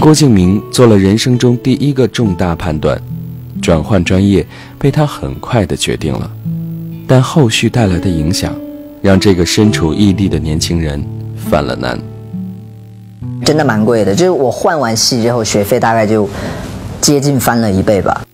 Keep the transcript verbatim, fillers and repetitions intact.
郭敬明做了人生中第一个重大判断，转换专业被他很快地决定了，但后续带来的影响让这个身处异地的年轻人犯了难。 真的蛮贵的，就是我换完戏之后学费大概就接近翻了一倍吧。